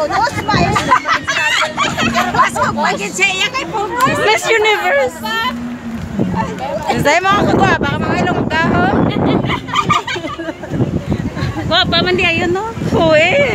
no smile. Mas magpagin siya iya kay Pupus. Miss Universe. Say mga kagwa, baka mga ilong ka, ho? Wah, pa man di ayun no. Uy.